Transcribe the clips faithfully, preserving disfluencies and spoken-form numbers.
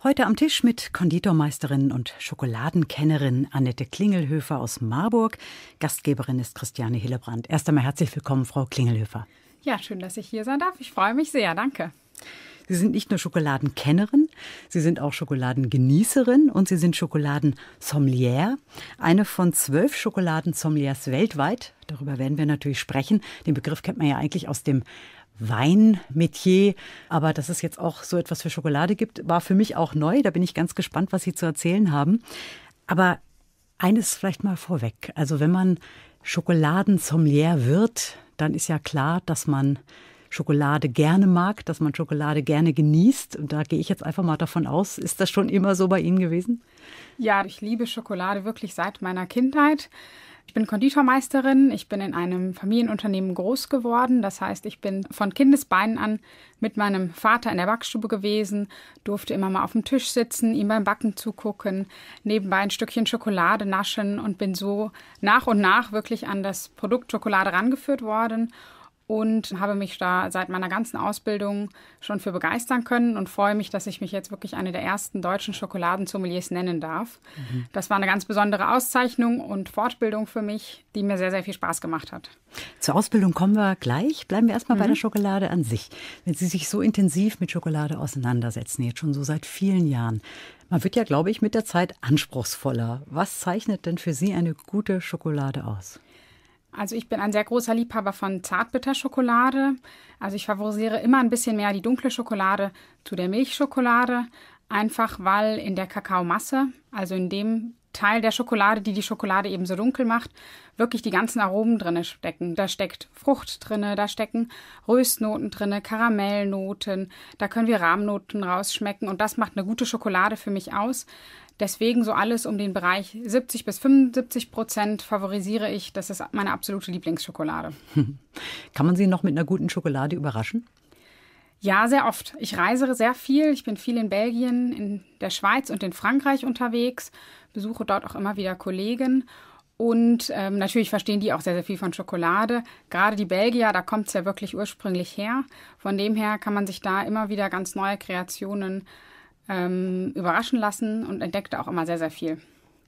Heute am Tisch mit Konditormeisterin und Schokoladenkennerin Annette Klingelhöfer aus Marburg. Gastgeberin ist Christiane Hillebrand. Erst einmal herzlich willkommen, Frau Klingelhöfer. Ja, schön, dass ich hier sein darf. Ich freue mich sehr. Danke. Sie sind nicht nur Schokoladenkennerin, Sie sind auch Schokoladengenießerin und Sie sind Schokoladensommelier. Eine von zwölf Schokoladensommeliers weltweit. Darüber werden wir natürlich sprechen. Den Begriff kennt man ja eigentlich aus dem Weinmetier. Aber dass es jetzt auch so etwas für Schokolade gibt, war für mich auch neu. Da bin ich ganz gespannt, was Sie zu erzählen haben. Aber eines vielleicht mal vorweg. Also wenn man Schokoladensommelier wird, dann ist ja klar, dass man Schokolade gerne mag, dass man Schokolade gerne genießt. Und da gehe ich jetzt einfach mal davon aus, ist das schon immer so bei Ihnen gewesen? Ja, ich liebe Schokolade wirklich seit meiner Kindheit. Ich bin Konditormeisterin, ich bin in einem Familienunternehmen groß geworden. Das heißt, ich bin von Kindesbeinen an mit meinem Vater in der Backstube gewesen, durfte immer mal auf dem Tisch sitzen, ihm beim Backen zugucken, nebenbei ein Stückchen Schokolade naschen und bin so nach und nach wirklich an das Produkt Schokolade rangeführt worden. Und habe mich da seit meiner ganzen Ausbildung schon für begeistern können und freue mich, dass ich mich jetzt wirklich eine der ersten deutschen Schokoladensommeliers nennen darf. Mhm. Das war eine ganz besondere Auszeichnung und Fortbildung für mich, die mir sehr, sehr viel Spaß gemacht hat. Zur Ausbildung kommen wir gleich. Bleiben wir erstmal mhm. bei der Schokolade an sich. Wenn Sie sich so intensiv mit Schokolade auseinandersetzen, jetzt schon so seit vielen Jahren, man wird ja, glaube ich, mit der Zeit anspruchsvoller. Was zeichnet denn für Sie eine gute Schokolade aus? Also ich bin ein sehr großer Liebhaber von Zartbitterschokolade. Also ich favorisiere immer ein bisschen mehr die dunkle Schokolade zu der Milchschokolade. Einfach weil in der Kakaomasse, also in dem Teil der Schokolade, die die Schokolade eben so dunkel macht, wirklich die ganzen Aromen drin stecken. Da steckt Frucht drin, da stecken Röstnoten drin, Karamellnoten, da können wir Rahmnoten rausschmecken und das macht eine gute Schokolade für mich aus. Deswegen so alles um den Bereich siebzig bis fünfundsiebzig Prozent favorisiere ich. Das ist meine absolute Lieblingsschokolade. Kann man Sie noch mit einer guten Schokolade überraschen? Ja, sehr oft. Ich reise sehr viel. Ich bin viel in Belgien, in der Schweiz und in Frankreich unterwegs, besuche dort auch immer wieder Kollegen. Und ähm, natürlich verstehen die auch sehr, sehr viel von Schokolade. Gerade die Belgier, da kommt es ja wirklich ursprünglich her. Von dem her kann man sich da immer wieder ganz neue Kreationen ähm, überraschen lassen und entdeckt auch immer sehr, sehr viel.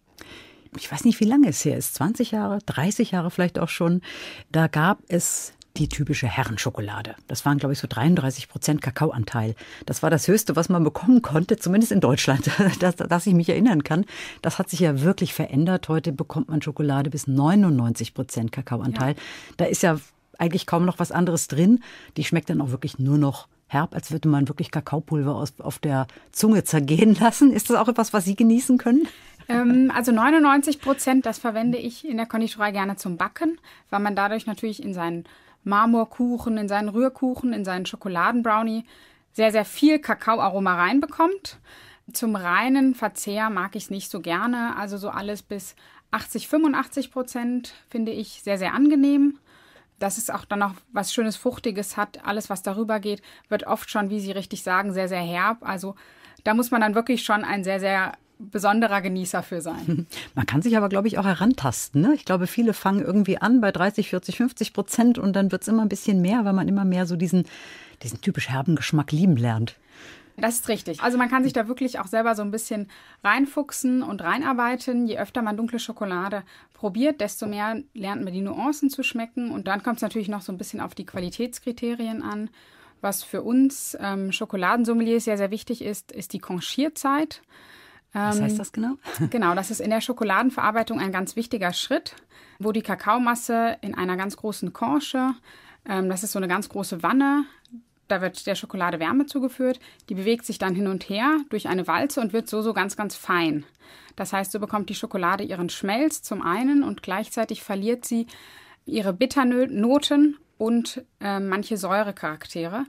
Ich weiß nicht, wie lange es her ist. zwanzig Jahre, dreißig Jahre vielleicht auch schon. Da gab es die typische Herrenschokolade. Das waren, glaube ich, so dreiunddreißig Prozent Kakaoanteil. Das war das Höchste, was man bekommen konnte, zumindest in Deutschland, dass, dass ich mich erinnern kann. Das hat sich ja wirklich verändert. Heute bekommt man Schokolade bis neunundneunzig Prozent Kakaoanteil. Ja. Da ist ja eigentlich kaum noch was anderes drin. Die schmeckt dann auch wirklich nur noch herb, als würde man wirklich Kakaopulver aus, auf der Zunge zergehen lassen. Ist das auch etwas, was Sie genießen können? Ähm, also neunundneunzig Prozent, das verwende ich in der Konditorei gerne zum Backen, weil man dadurch natürlich in seinen Marmorkuchen, in seinen Rührkuchen, in seinen Schokoladenbrownie sehr, sehr viel Kakaoaroma reinbekommt. Zum reinen Verzehr mag ich es nicht so gerne. Also so alles bis achtzig, fünfundachtzig Prozent finde ich sehr, sehr angenehm. Dass es auch dann noch was Schönes, Fruchtiges hat. Alles, was darüber geht, wird oft schon, wie Sie richtig sagen, sehr, sehr herb. Also da muss man dann wirklich schon ein sehr, sehr besonderer Genießer für sein. Man kann sich aber, glaube ich, auch herantasten. Ne? Ich glaube, viele fangen irgendwie an bei dreißig, vierzig, fünfzig Prozent und dann wird es immer ein bisschen mehr, weil man immer mehr so diesen, diesen typisch herben Geschmack lieben lernt. Das ist richtig. Also man kann sich da wirklich auch selber so ein bisschen reinfuchsen und reinarbeiten. Je öfter man dunkle Schokolade probiert, desto mehr lernt man die Nuancen zu schmecken. Und dann kommt es natürlich noch so ein bisschen auf die Qualitätskriterien an. Was für uns ähm, Schokoladensommeliers sehr, sehr wichtig ist, ist die Conchierzeit. Was heißt das genau? Genau, das ist in der Schokoladenverarbeitung ein ganz wichtiger Schritt, wo die Kakaomasse in einer ganz großen Conche, ähm, das ist so eine ganz große Wanne, da wird der Schokolade Wärme zugeführt, die bewegt sich dann hin und her durch eine Walze und wird so, so ganz, ganz fein. Das heißt, so bekommt die Schokolade ihren Schmelz zum einen und gleichzeitig verliert sie ihre Bitternoten und äh, manche Säurecharaktere.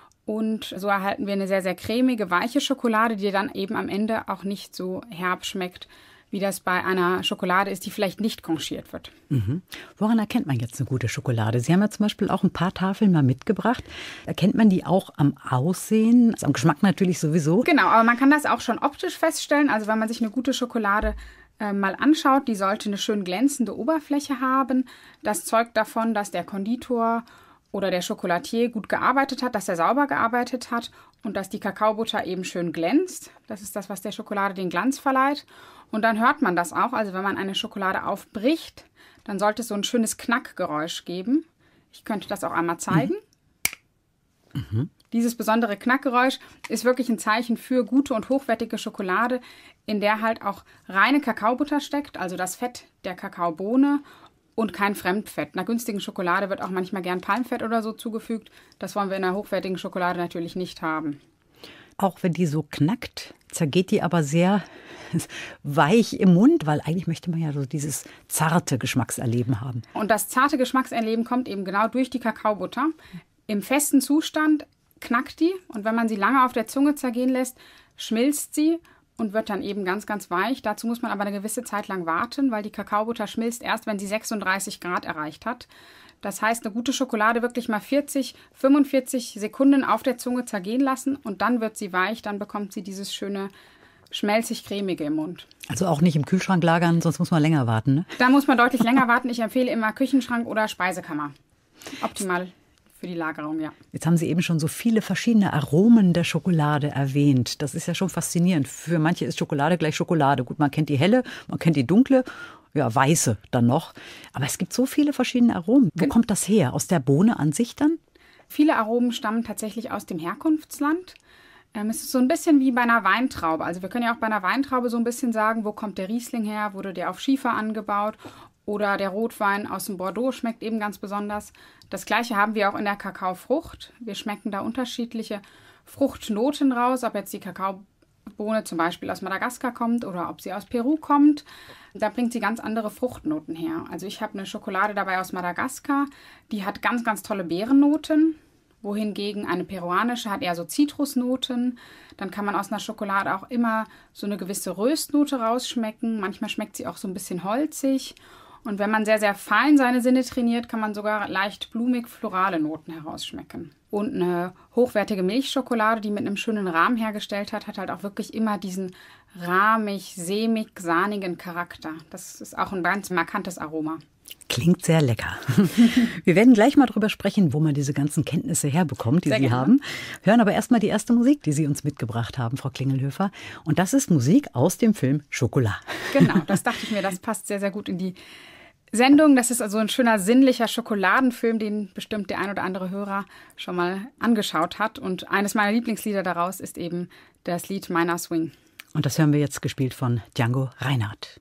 Und so erhalten wir eine sehr, sehr cremige, weiche Schokolade, die dann eben am Ende auch nicht so herb schmeckt, wie das bei einer Schokolade ist, die vielleicht nicht conchiert wird. Mhm. Woran erkennt man jetzt eine gute Schokolade? Sie haben ja zum Beispiel auch ein paar Tafeln mal mitgebracht. Erkennt man die auch am Aussehen? Also am Geschmack natürlich sowieso. Genau, aber man kann das auch schon optisch feststellen. Also wenn man sich eine gute Schokolade äh, mal anschaut, die sollte eine schön glänzende Oberfläche haben. Das zeugt davon, dass der Konditor oder der Chocolatier gut gearbeitet hat, dass er sauber gearbeitet hat und dass die Kakaobutter eben schön glänzt. Das ist das, was der Schokolade den Glanz verleiht. Und dann hört man das auch. Also wenn man eine Schokolade aufbricht, dann sollte es so ein schönes Knackgeräusch geben. Ich könnte das auch einmal zeigen. Mhm. Mhm. Dieses besondere Knackgeräusch ist wirklich ein Zeichen für gute und hochwertige Schokolade, in der halt auch reine Kakaobutter steckt, also das Fett der Kakaobohne und kein Fremdfett. Einer günstigen Schokolade wird auch manchmal gern Palmfett oder so zugefügt. Das wollen wir in einer hochwertigen Schokolade natürlich nicht haben. Auch wenn die so knackt, zergeht die aber sehr weich im Mund, weil eigentlich möchte man ja so dieses zarte Geschmackserleben haben. Und das zarte Geschmackserleben kommt eben genau durch die Kakaobutter. Im festen Zustand knackt die und wenn man sie lange auf der Zunge zergehen lässt, schmilzt sie und wird dann eben ganz, ganz weich. Dazu muss man aber eine gewisse Zeit lang warten, weil die Kakaobutter schmilzt erst, wenn sie sechsunddreißig Grad erreicht hat. Das heißt, eine gute Schokolade wirklich mal vierzig, fünfundvierzig Sekunden auf der Zunge zergehen lassen und dann wird sie weich, dann bekommt sie dieses schöne schmelzig-cremige im Mund. Also auch nicht im Kühlschrank lagern, sonst muss man länger warten, ne? Da muss man deutlich länger warten. Ich empfehle immer Küchenschrank oder Speisekammer. Optimal für die Lagerung, ja. Jetzt haben Sie eben schon so viele verschiedene Aromen der Schokolade erwähnt. Das ist ja schon faszinierend. Für manche ist Schokolade gleich Schokolade. Gut, man kennt die helle, man kennt die dunkle, ja, weiße dann noch. Aber es gibt so viele verschiedene Aromen. Wo kommt das her? Aus der Bohne an sich dann? Viele Aromen stammen tatsächlich aus dem Herkunftsland. Ähm, es ist so ein bisschen wie bei einer Weintraube. Also wir können ja auch bei einer Weintraube so ein bisschen sagen, wo kommt der Riesling her? Wurde der auf Schiefer angebaut? Oder der Rotwein aus dem Bordeaux schmeckt eben ganz besonders. Das Gleiche haben wir auch in der Kakaofrucht. Wir schmecken da unterschiedliche Fruchtnoten raus, ob jetzt die Kakaobohne zum Beispiel aus Madagaskar kommt oder ob sie aus Peru kommt. Da bringt sie ganz andere Fruchtnoten her. Also ich habe eine Schokolade dabei aus Madagaskar, die hat ganz, ganz tolle Beerennoten, wohingegen eine peruanische hat eher so Zitrusnoten. Dann kann man aus einer Schokolade auch immer so eine gewisse Röstnote rausschmecken. Manchmal schmeckt sie auch so ein bisschen holzig. Und wenn man sehr, sehr fein seine Sinne trainiert, kann man sogar leicht blumig-florale Noten herausschmecken. Und eine hochwertige Milchschokolade, die mit einem schönen Rahmen hergestellt hat, hat halt auch wirklich immer diesen rahmig, sämig, sahnigen Charakter. Das ist auch ein ganz markantes Aroma. Klingt sehr lecker. Wir werden gleich mal drüber sprechen, wo man diese ganzen Kenntnisse herbekommt, die sehr Sie gerne haben. Hören aber erstmal die erste Musik, die Sie uns mitgebracht haben, Frau Klingelhöfer. Und das ist Musik aus dem Film Schokolade. Genau, das dachte ich mir, das passt sehr, sehr gut in die Sendung. Das ist also ein schöner, sinnlicher Schokoladenfilm, den bestimmt der ein oder andere Hörer schon mal angeschaut hat. Und eines meiner Lieblingslieder daraus ist eben das Lied Meiner Swing. Und das hören wir jetzt gespielt von Django Reinhardt.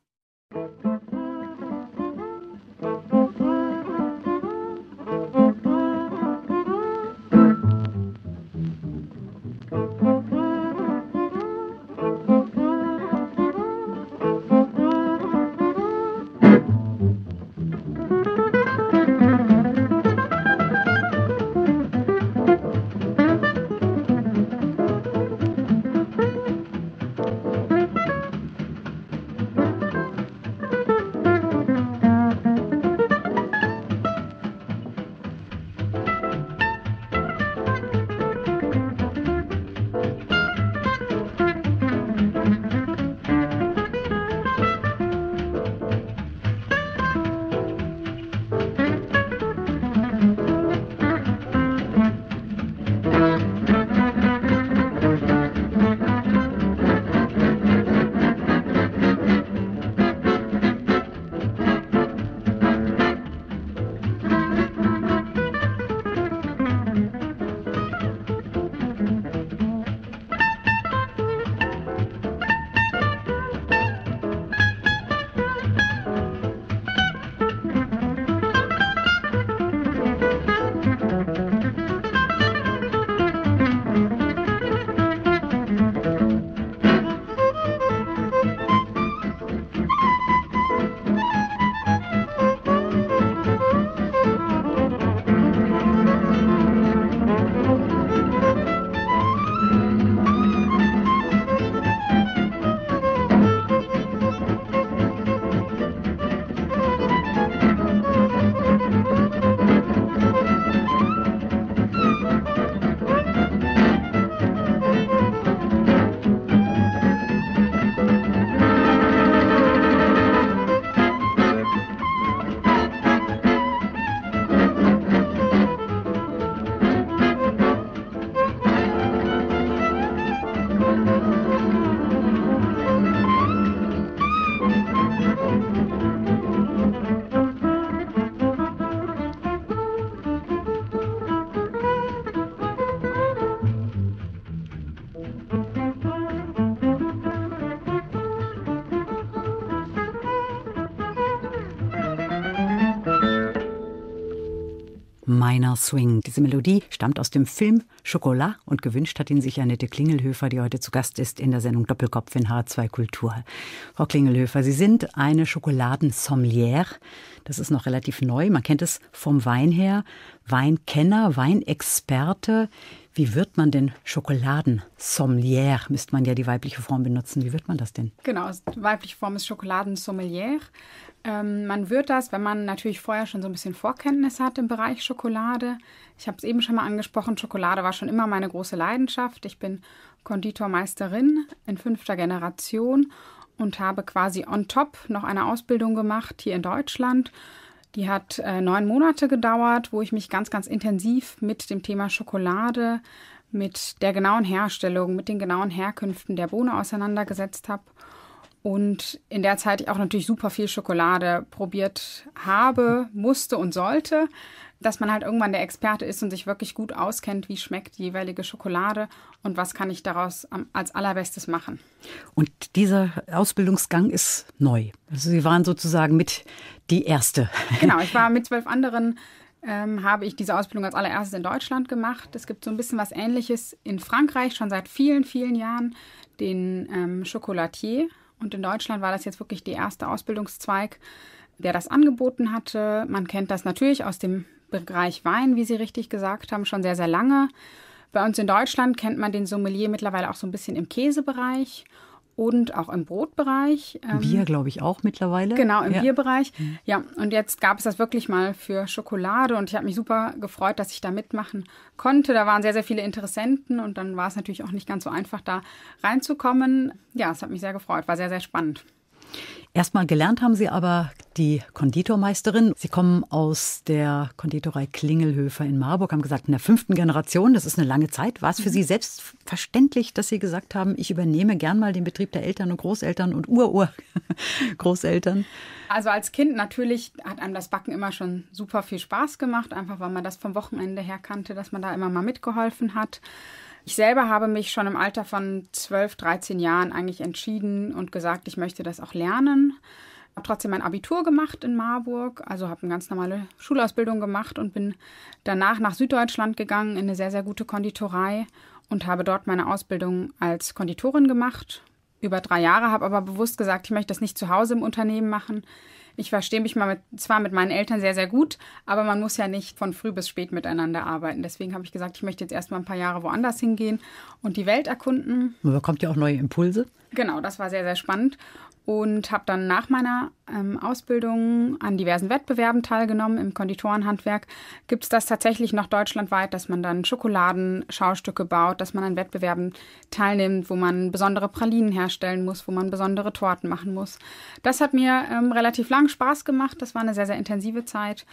Minor Swing. Diese Melodie stammt aus dem Film Chocolat und gewünscht hat ihn sich Annette Klingelhöfer, die heute zu Gast ist in der Sendung Doppelkopf in H zwei Kultur. Frau Klingelhöfer, Sie sind eine Schokoladensommelière. Das ist noch relativ neu. Man kennt es vom Wein her. Weinkenner, Weinexperte. Wie wird man denn Schokoladensommelière? Müsste man ja die weibliche Form benutzen. Wie wird man das denn? Genau, die weibliche Form ist Schokoladensommelière. Ähm, man wird das, wenn man natürlich vorher schon so ein bisschen Vorkenntnis hat im Bereich Schokolade. Ich habe es eben schon mal angesprochen, Schokolade war schon immer meine große Leidenschaft. Ich bin Konditormeisterin in fünfter Generation und habe quasi on top noch eine Ausbildung gemacht hier in Deutschland. Die hat äh, neun Monate gedauert, wo ich mich ganz, ganz intensiv mit dem Thema Schokolade, mit der genauen Herstellung, mit den genauen Herkünften der Bohne auseinandergesetzt habe. Und in der Zeit ich auch natürlich super viel Schokolade probiert habe, musste und sollte, dass man halt irgendwann der Experte ist und sich wirklich gut auskennt, wie schmeckt die jeweilige Schokolade und was kann ich daraus als allerbestes machen. Und dieser Ausbildungsgang ist neu. Also Sie waren sozusagen mit die Erste. Genau, ich war mit zwölf anderen, ähm, habe ich diese Ausbildung als allererstes in Deutschland gemacht. Es gibt so ein bisschen was Ähnliches in Frankreich, schon seit vielen, vielen Jahren, den ähm, Chocolatier. Und in Deutschland war das jetzt wirklich der erste Ausbildungszweig, der das angeboten hatte. Man kennt das natürlich aus dem Bereich Wein, wie Sie richtig gesagt haben, schon sehr, sehr lange. Bei uns in Deutschland kennt man den Sommelier mittlerweile auch so ein bisschen im Käsebereich und auch im Brotbereich. Bier, glaube ich, auch mittlerweile. Genau, im ja. Bierbereich. Ja, und jetzt gab es das wirklich mal für Schokolade und ich habe mich super gefreut, dass ich da mitmachen konnte. Da waren sehr, sehr viele Interessenten und dann war es natürlich auch nicht ganz so einfach, da reinzukommen. Ja, es hat mich sehr gefreut, war sehr, sehr spannend. Erstmal gelernt haben Sie aber die Konditormeisterin. Sie kommen aus der Konditorei Klingelhöfer in Marburg, haben gesagt, in der fünften Generation, das ist eine lange Zeit. War es für Sie selbstverständlich, dass Sie gesagt haben, ich übernehme gern mal den Betrieb der Eltern und Großeltern und Ur-Ur-Großeltern? Also als Kind natürlich hat einem das Backen immer schon super viel Spaß gemacht, einfach weil man das vom Wochenende her kannte, dass man da immer mal mitgeholfen hat. Ich selber habe mich schon im Alter von zwölf, dreizehn Jahren eigentlich entschieden und gesagt, ich möchte das auch lernen. Ich habe trotzdem mein Abitur gemacht in Marburg, also habe eine ganz normale Schulausbildung gemacht und bin danach nach Süddeutschland gegangen in eine sehr, sehr gute Konditorei und habe dort meine Ausbildung als Konditorin gemacht. Über drei Jahre, habe aber bewusst gesagt, ich möchte das nicht zu Hause im Unternehmen machen. Ich verstehe mich mal mit, zwar mit meinen Eltern sehr, sehr gut, aber man muss ja nicht von früh bis spät miteinander arbeiten. Deswegen habe ich gesagt, ich möchte jetzt erstmal ein paar Jahre woanders hingehen und die Welt erkunden. Man bekommt ja auch neue Impulse. Genau, das war sehr, sehr spannend. Und habe dann nach meiner ähm, Ausbildung an diversen Wettbewerben teilgenommen. Im Konditorenhandwerk gibt es das tatsächlich noch deutschlandweit, dass man dann Schokoladenschaustücke baut, dass man an Wettbewerben teilnimmt, wo man besondere Pralinen herstellen muss, wo man besondere Torten machen muss. Das hat mir ähm, relativ lang Spaß gemacht. Das war eine sehr, sehr intensive Zeit.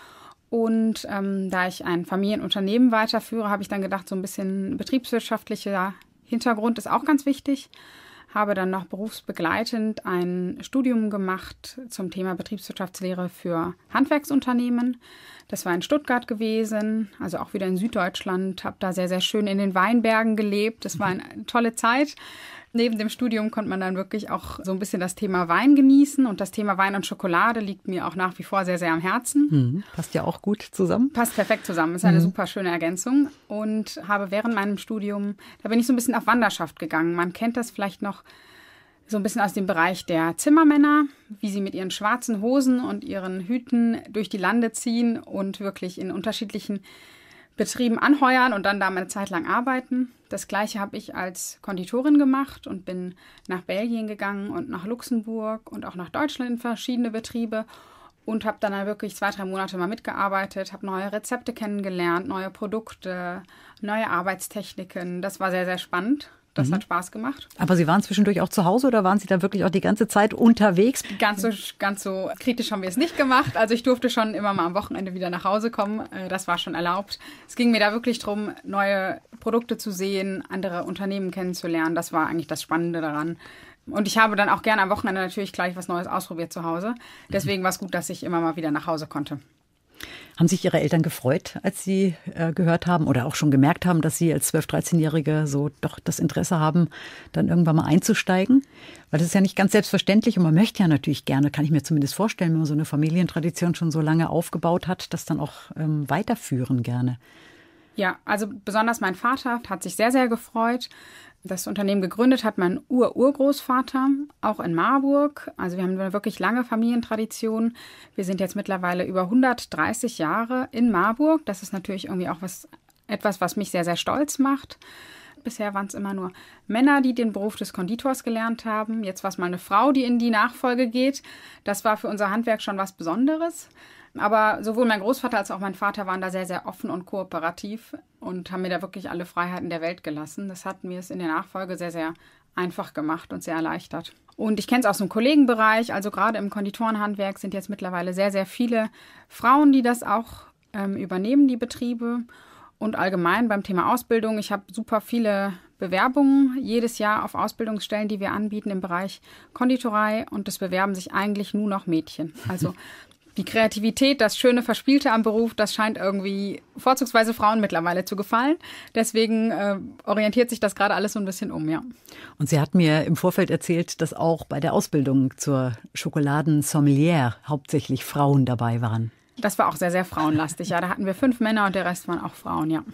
Und ähm, da ich ein Familienunternehmen weiterführe, habe ich dann gedacht, so ein bisschen betriebswirtschaftlicher Hintergrund ist auch ganz wichtig. Habe dann noch berufsbegleitend ein Studium gemacht zum Thema Betriebswirtschaftslehre für Handwerksunternehmen. Das war in Stuttgart gewesen, also auch wieder in Süddeutschland. Habe da sehr, sehr schön in den Weinbergen gelebt. Das war eine tolle Zeit. Neben dem Studium konnte man dann wirklich auch so ein bisschen das Thema Wein genießen. Und das Thema Wein und Schokolade liegt mir auch nach wie vor sehr, sehr am Herzen. Mhm. Passt ja auch gut zusammen. Passt perfekt zusammen. Ist eine mhm. super schöne Ergänzung. Und habe während meinem Studium, da bin ich so ein bisschen auf Wanderschaft gegangen. Man kennt das vielleicht noch so ein bisschen aus dem Bereich der Zimmermänner, wie sie mit ihren schwarzen Hosen und ihren Hüten durch die Lande ziehen und wirklich in unterschiedlichen Betrieben anheuern und dann da eine Zeit lang arbeiten. Das Gleiche habe ich als Konditorin gemacht und bin nach Belgien gegangen und nach Luxemburg und auch nach Deutschland in verschiedene Betriebe und habe dann wirklich zwei, drei Monate mal mitgearbeitet, habe neue Rezepte kennengelernt, neue Produkte, neue Arbeitstechniken. Das war sehr, sehr spannend. Das mhm. hat Spaß gemacht. Aber Sie waren zwischendurch auch zu Hause oder waren Sie da wirklich auch die ganze Zeit unterwegs? Ganz so, ganz so kritisch haben wir es nicht gemacht. Also ich durfte schon immer mal am Wochenende wieder nach Hause kommen. Das war schon erlaubt. Es ging mir da wirklich darum, neue Produkte zu sehen, andere Unternehmen kennenzulernen. Das war eigentlich das Spannende daran. Und ich habe dann auch gerne am Wochenende natürlich gleich was Neues ausprobiert zu Hause. Deswegen war es gut, dass ich immer mal wieder nach Hause konnte. Haben sich Ihre Eltern gefreut, als Sie äh, gehört haben oder auch schon gemerkt haben, dass Sie als zwölf-, dreizehnjährige so doch das Interesse haben, dann irgendwann mal einzusteigen? Weil das ist ja nicht ganz selbstverständlich und man möchte ja natürlich gerne, kann ich mir zumindest vorstellen, wenn man so eine Familientradition schon so lange aufgebaut hat, das dann auch ähm, weiterführen gerne. Ja, also besonders mein Vater hat sich sehr, sehr gefreut. Das Unternehmen gegründet hat mein Ur-Urgroßvater, auch in Marburg. Also wir haben eine wirklich lange Familientradition. Wir sind jetzt mittlerweile über hundertdreißig Jahre in Marburg. Das ist natürlich irgendwie auch was, etwas, was mich sehr, sehr stolz macht. Bisher waren es immer nur Männer, die den Beruf des Konditors gelernt haben. Jetzt war es mal eine Frau, die in die Nachfolge geht. Das war für unser Handwerk schon was Besonderes. Aber sowohl mein Großvater als auch mein Vater waren da sehr, sehr offen und kooperativ und haben mir da wirklich alle Freiheiten der Welt gelassen. Das hat mir es in der Nachfolge sehr, sehr einfach gemacht und sehr erleichtert. Und ich kenne es aus dem Kollegenbereich, also gerade im Konditorenhandwerk sind jetzt mittlerweile sehr, sehr viele Frauen, die das auch ähm, übernehmen, die Betriebe. Und allgemein beim Thema Ausbildung, ich habe super viele Bewerbungen jedes Jahr auf Ausbildungsstellen, die wir anbieten im Bereich Konditorei und es bewerben sich eigentlich nur noch Mädchen. Also die Kreativität, das schöne Verspielte am Beruf, das scheint irgendwie vorzugsweise Frauen mittlerweile zu gefallen. Deswegen äh, orientiert sich das gerade alles so ein bisschen um, ja. Und Sie hat mir im Vorfeld erzählt, dass auch bei der Ausbildung zur Schokoladensommelier hauptsächlich Frauen dabei waren. Das war auch sehr, sehr frauenlastig. Ja, da hatten wir fünf Männer und der Rest waren auch Frauen, ja.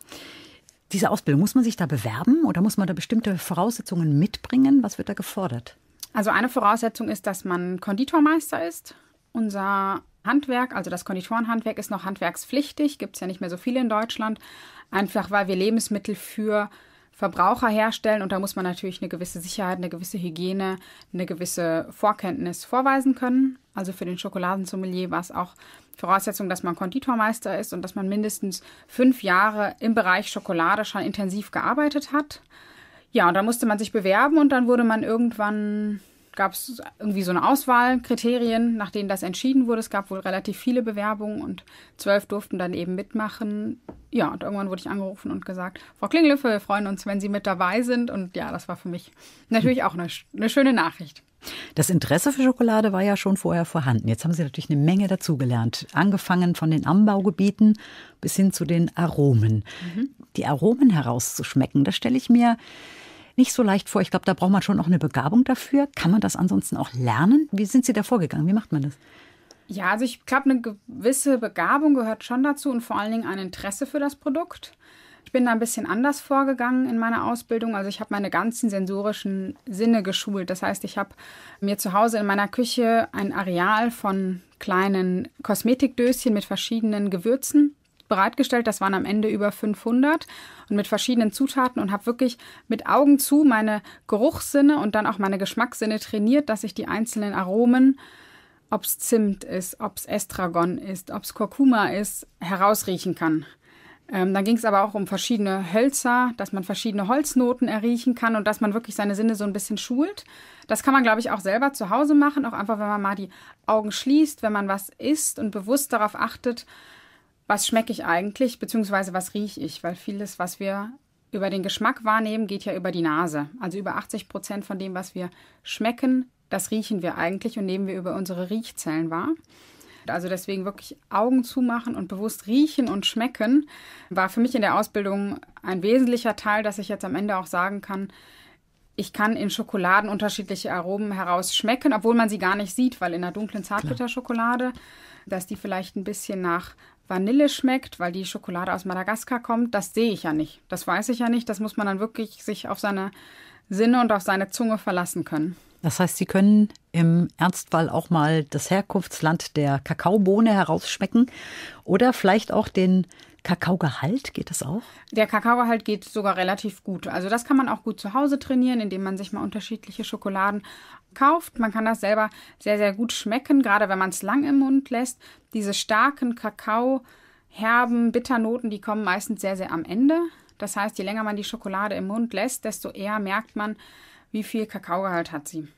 Diese Ausbildung, muss man sich da bewerben oder muss man da bestimmte Voraussetzungen mitbringen? Was wird da gefordert? Also eine Voraussetzung ist, dass man Konditormeister ist. Unser Handwerk, also das Konditorenhandwerk, ist noch handwerkspflichtig. Gibt es ja nicht mehr so viele in Deutschland. Einfach weil wir Lebensmittel für Verbraucher herstellen. Und da muss man natürlich eine gewisse Sicherheit, eine gewisse Hygiene, eine gewisse Vorkenntnis vorweisen können. Also für den Schokoladensommelier war es auch Voraussetzung, dass man Konditormeister ist und dass man mindestens fünf Jahre im Bereich Schokolade schon intensiv gearbeitet hat. Ja, und da musste man sich bewerben und dann wurde man irgendwann... gab es irgendwie so eine Auswahlkriterien, nach denen das entschieden wurde. Es gab wohl relativ viele Bewerbungen und zwölf durften dann eben mitmachen. Ja, und irgendwann wurde ich angerufen und gesagt, Frau Klinglöffel, wir freuen uns, wenn Sie mit dabei sind. Und ja, das war für mich natürlich auch eine, eine schöne Nachricht. Das Interesse für Schokolade war ja schon vorher vorhanden. Jetzt haben Sie natürlich eine Menge dazugelernt. Angefangen von den Anbaugebieten bis hin zu den Aromen. Mhm. Die Aromen herauszuschmecken, das stelle ich mir nicht so leicht vor. Ich glaube, da braucht man schon auch eine Begabung dafür. Kann man das ansonsten auch lernen? Wie sind Sie da vorgegangen? Wie macht man das? Ja, also ich glaube, eine gewisse Begabung gehört schon dazu und vor allen Dingen ein Interesse für das Produkt. Ich bin da ein bisschen anders vorgegangen in meiner Ausbildung. Also ich habe meine ganzen sensorischen Sinne geschult. Das heißt, ich habe mir zu Hause in meiner Küche ein Areal von kleinen Kosmetikdöschen mit verschiedenen Gewürzen bereitgestellt. Das waren am Ende über fünfhundert und mit verschiedenen Zutaten und habe wirklich mit Augen zu meine Geruchssinne und dann auch meine Geschmackssinne trainiert, dass ich die einzelnen Aromen, ob es Zimt ist, ob es Estragon ist, ob es Kurkuma ist, herausriechen kann. Ähm, dann ging es aber auch um verschiedene Hölzer, dass man verschiedene Holznoten erriechen kann und dass man wirklich seine Sinne so ein bisschen schult. Das kann man, glaube ich, auch selber zu Hause machen, auch einfach, wenn man mal die Augen schließt, wenn man was isst und bewusst darauf achtet, was schmecke ich eigentlich, beziehungsweise was rieche ich? Weil vieles, was wir über den Geschmack wahrnehmen, geht ja über die Nase. Also über achtzig Prozent von dem, was wir schmecken, das riechen wir eigentlich und nehmen wir über unsere Riechzellen wahr. Also deswegen wirklich Augen zumachen und bewusst riechen und schmecken, war für mich in der Ausbildung ein wesentlicher Teil, dass ich jetzt am Ende auch sagen kann, ich kann in Schokoladen unterschiedliche Aromen herausschmecken, obwohl man sie gar nicht sieht, weil in der dunklen Zartbitterschokolade, dass die vielleicht ein bisschen nach Vanille schmeckt, weil die Schokolade aus Madagaskar kommt, das sehe ich ja nicht. Das weiß ich ja nicht. Das muss man dann wirklich sich auf seine Sinne und auf seine Zunge verlassen können. Das heißt, Sie können im Ernstfall auch mal das Herkunftsland der Kakaobohne herausschmecken oder vielleicht auch den Kakaogehalt, geht das auch? Der Kakaogehalt geht sogar relativ gut. Also das kann man auch gut zu Hause trainieren, indem man sich mal unterschiedliche Schokoladen kauft. Man kann das selber sehr, sehr gut schmecken, gerade wenn man es lang im Mund lässt. Diese starken Kakao, herben Bitternoten, die kommen meistens sehr, sehr am Ende. Das heißt, je länger man die Schokolade im Mund lässt, desto eher merkt man, wie viel Kakaogehalt hat sie.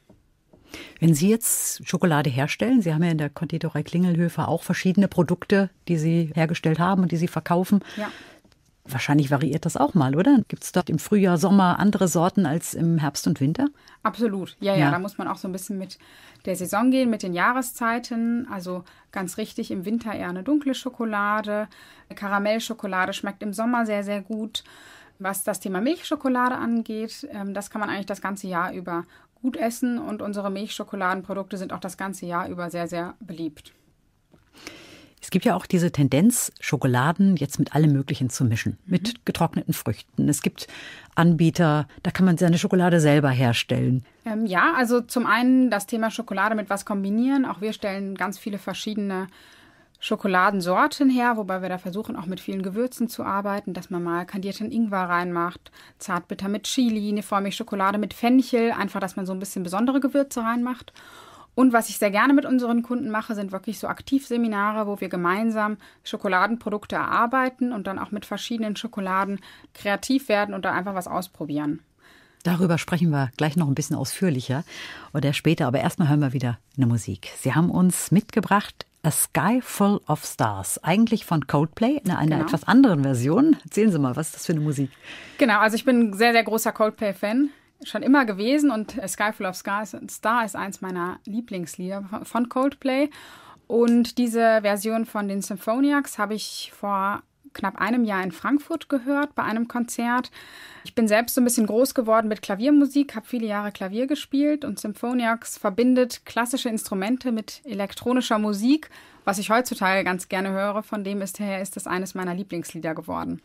Wenn Sie jetzt Schokolade herstellen, Sie haben ja in der Konditorei Klingelhöfer auch verschiedene Produkte, die Sie hergestellt haben und die Sie verkaufen. Ja. Wahrscheinlich variiert das auch mal, oder? Gibt es dort im Frühjahr, Sommer andere Sorten als im Herbst und Winter? Absolut, ja, ja, ja, da muss man auch so ein bisschen mit der Saison gehen, mit den Jahreszeiten. Also ganz richtig, im Winter eher eine dunkle Schokolade. Karamellschokolade schmeckt im Sommer sehr, sehr gut. Was das Thema Milchschokolade angeht, das kann man eigentlich das ganze Jahr über gut essen und unsere Milchschokoladenprodukte sind auch das ganze Jahr über sehr, sehr beliebt. Es gibt ja auch diese Tendenz, Schokoladen jetzt mit allem Möglichen zu mischen, mhm. mit getrockneten Früchten. Es gibt Anbieter, da kann man seine Schokolade selber herstellen. Ähm, ja, also zum einen das Thema Schokolade mit was kombinieren. Auch wir stellen ganz viele verschiedene Schokoladensorten her, wobei wir da versuchen, auch mit vielen Gewürzen zu arbeiten, dass man mal kandierten Ingwer reinmacht, Zartbitter mit Chili, eine Vollmilchschokolade mit Fenchel, einfach, dass man so ein bisschen besondere Gewürze reinmacht. Und was ich sehr gerne mit unseren Kunden mache, sind wirklich so Aktivseminare, wo wir gemeinsam Schokoladenprodukte erarbeiten und dann auch mit verschiedenen Schokoladen kreativ werden und da einfach was ausprobieren. Darüber sprechen wir gleich noch ein bisschen ausführlicher oder später, aber erstmal hören wir wieder eine Musik. Sie haben uns mitgebracht A Sky Full of Stars, eigentlich von Coldplay, in einer genau. etwas anderen Version. Erzählen Sie mal, was ist das für eine Musik? Genau, also ich bin ein sehr, sehr großer Coldplay-Fan. Schon immer gewesen und A Sky Full of Stars Star ist eins meiner Lieblingslieder von Coldplay. Und diese Version von den Symphoniacs habe ich vor knapp einem Jahr in Frankfurt gehört bei einem Konzert. Ich bin selbst so ein bisschen groß geworden mit Klaviermusik, habe viele Jahre Klavier gespielt und Symphoniacs verbindet klassische Instrumente mit elektronischer Musik, was ich heutzutage ganz gerne höre. Von dem ist her ist es eines meiner Lieblingslieder geworden.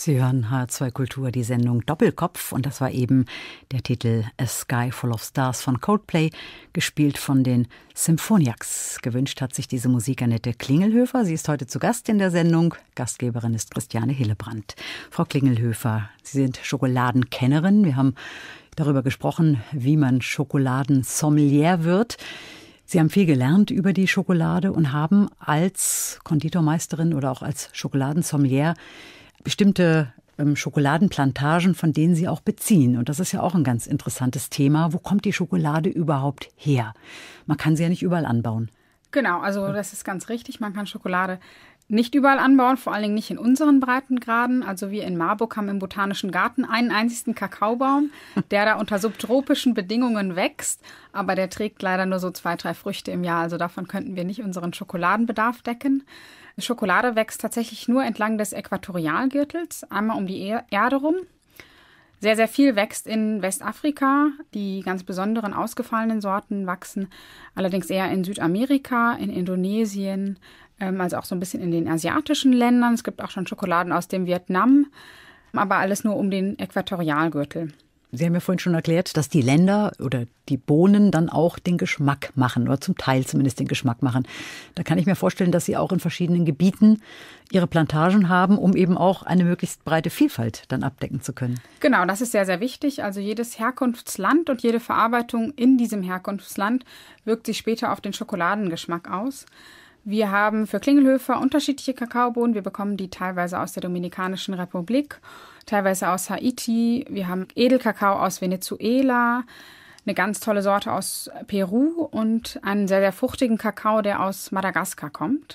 Sie hören H R zwei Kultur, die Sendung Doppelkopf, und das war eben der Titel A Sky Full of Stars von Coldplay, gespielt von den Symphoniacs. Gewünscht hat sich diese Musik Annette Klingelhöfer. Sie ist heute zu Gast in der Sendung. Gastgeberin ist Christiane Hillebrand. Frau Klingelhöfer, Sie sind Schokoladenkennerin. Wir haben darüber gesprochen, wie man Schokoladensommelier wird. Sie haben viel gelernt über die Schokolade und haben als Konditormeisterin oder auch als Schokoladensommelier bestimmte ähm, Schokoladenplantagen, von denen Sie auch beziehen. Und das ist ja auch ein ganz interessantes Thema. Wo kommt die Schokolade überhaupt her? Man kann sie ja nicht überall anbauen. Genau, also das ist ganz richtig. Man kann Schokolade nicht überall anbauen, vor allen Dingen nicht in unseren Breitengraden. Also wir in Marburg haben im Botanischen Garten einen einzigen Kakaobaum, der da unter subtropischen Bedingungen wächst. Aber der trägt leider nur so zwei, drei Früchte im Jahr. Also davon könnten wir nicht unseren Schokoladenbedarf decken. Schokolade wächst tatsächlich nur entlang des Äquatorialgürtels, einmal um die Erde rum. Sehr, sehr viel wächst in Westafrika. Die ganz besonderen, ausgefallenen Sorten wachsen allerdings eher in Südamerika, in Indonesien, ähm, also auch so ein bisschen in den asiatischen Ländern. Es gibt auch schon Schokoladen aus dem Vietnam, aber alles nur um den Äquatorialgürtel. Sie haben ja vorhin schon erklärt, dass die Länder oder die Bohnen dann auch den Geschmack machen oder zum Teil zumindest den Geschmack machen. Da kann ich mir vorstellen, dass Sie auch in verschiedenen Gebieten Ihre Plantagen haben, um eben auch eine möglichst breite Vielfalt dann abdecken zu können. Genau, das ist sehr, sehr wichtig. Also jedes Herkunftsland und jede Verarbeitung in diesem Herkunftsland wirkt sich später auf den Schokoladengeschmack aus. Wir haben für Klingelhöfer unterschiedliche Kakaobohnen. Wir bekommen die teilweise aus der Dominikanischen Republik, teilweise aus Haiti. Wir haben Edelkakao aus Venezuela, eine ganz tolle Sorte aus Peru und einen sehr, sehr fruchtigen Kakao, der aus Madagaskar kommt.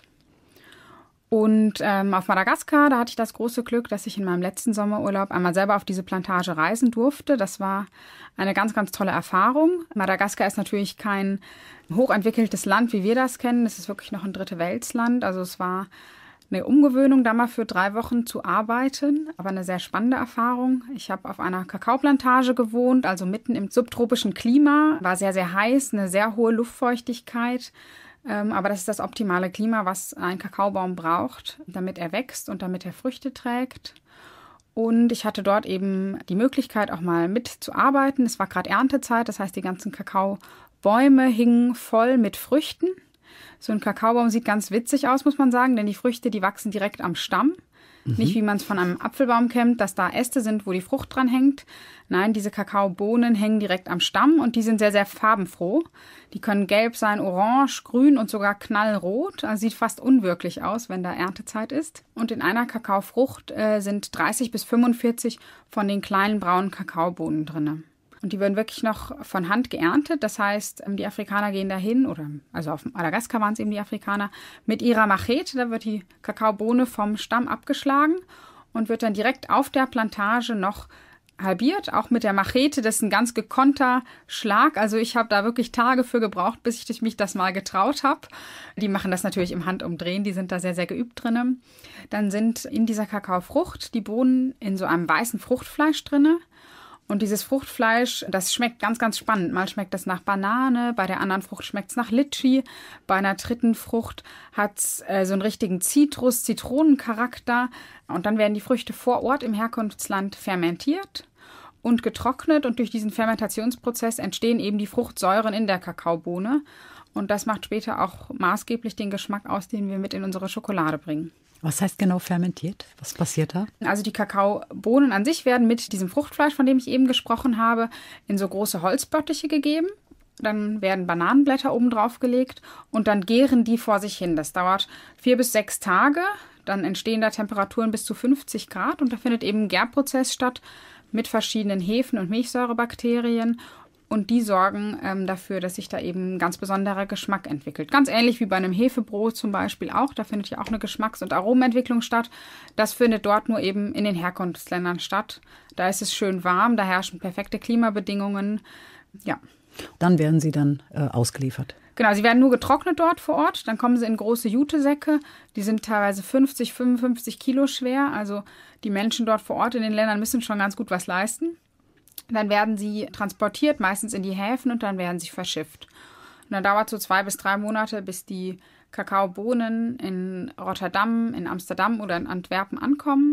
Und ähm, auf Madagaskar, da hatte ich das große Glück, dass ich in meinem letzten Sommerurlaub einmal selber auf diese Plantage reisen durfte. Das war eine ganz, ganz tolle Erfahrung. Madagaskar ist natürlich kein hochentwickeltes Land, wie wir das kennen. Es ist wirklich noch ein Dritte-Weltsland. Also es war eine Umgewöhnung, da mal für drei Wochen zu arbeiten, aber eine sehr spannende Erfahrung. Ich habe auf einer Kakaoplantage gewohnt, also mitten im subtropischen Klima. War sehr, sehr heiß, eine sehr hohe Luftfeuchtigkeit. Aber das ist das optimale Klima, was ein Kakaobaum braucht, damit er wächst und damit er Früchte trägt. Und ich hatte dort eben die Möglichkeit, auch mal mitzuarbeiten. Es war gerade Erntezeit, das heißt, die ganzen Kakaobäume hingen voll mit Früchten. So ein Kakaobaum sieht ganz witzig aus, muss man sagen, denn die Früchte, die wachsen direkt am Stamm. Mhm. Nicht, wie man es von einem Apfelbaum kennt, dass da Äste sind, wo die Frucht dran hängt. Nein, diese Kakaobohnen hängen direkt am Stamm und die sind sehr, sehr farbenfroh. Die können gelb sein, orange, grün und sogar knallrot. Also sieht fast unwirklich aus, wenn da Erntezeit ist. Und in einer Kakaofrucht äh, sind dreißig bis fünfundvierzig von den kleinen braunen Kakaobohnen drin. Und die werden wirklich noch von Hand geerntet. Das heißt, die Afrikaner gehen dahin, oder also auf Madagaskar waren es eben die Afrikaner, mit ihrer Machete. Da wird die Kakaobohne vom Stamm abgeschlagen und wird dann direkt auf der Plantage noch halbiert, auch mit der Machete. Das ist ein ganz gekonnter Schlag. Also ich habe da wirklich Tage für gebraucht, bis ich mich das mal getraut habe. Die machen das natürlich im Handumdrehen, die sind da sehr, sehr geübt drin. Dann sind in dieser Kakaofrucht die Bohnen in so einem weißen Fruchtfleisch drin. Und dieses Fruchtfleisch, das schmeckt ganz, ganz spannend. Mal schmeckt das nach Banane, bei der anderen Frucht schmeckt es nach Litschi. Bei einer dritten Frucht hat es äh, so einen richtigen Zitrus-, Zitronencharakter. Und dann werden die Früchte vor Ort im Herkunftsland fermentiert und getrocknet. Und durch diesen Fermentationsprozess entstehen eben die Fruchtsäuren in der Kakaobohne. Und das macht später auch maßgeblich den Geschmack aus, den wir mit in unsere Schokolade bringen. Was heißt genau fermentiert? Was passiert da? Also die Kakaobohnen an sich werden mit diesem Fruchtfleisch, von dem ich eben gesprochen habe, in so große Holzbottiche gegeben. Dann werden Bananenblätter oben drauf gelegt und dann gären die vor sich hin. Das dauert vier bis sechs Tage. Dann entstehen da Temperaturen bis zu fünfzig Grad und da findet eben ein Gärprozess statt mit verschiedenen Hefen und Milchsäurebakterien. Und die sorgen ähm, dafür, dass sich da eben ein ganz besonderer Geschmack entwickelt. Ganz ähnlich wie bei einem Hefebrot zum Beispiel auch. Da findet ja auch eine Geschmacks- und Aromentwicklung statt. Das findet dort nur eben in den Herkunftsländern statt. Da ist es schön warm, da herrschen perfekte Klimabedingungen. Ja. Dann werden sie dann äh, ausgeliefert. Genau, sie werden nur getrocknet dort vor Ort. Dann kommen sie in große Jutesäcke. Die sind teilweise fünfzig, fünfundfünfzig Kilo schwer. Also die Menschen dort vor Ort in den Ländern müssen schon ganz gut was leisten. Dann werden sie transportiert, meistens in die Häfen, und dann werden sie verschifft. Und dann dauert es so zwei bis drei Monate, bis die Kakaobohnen in Rotterdam, in Amsterdam oder in Antwerpen ankommen.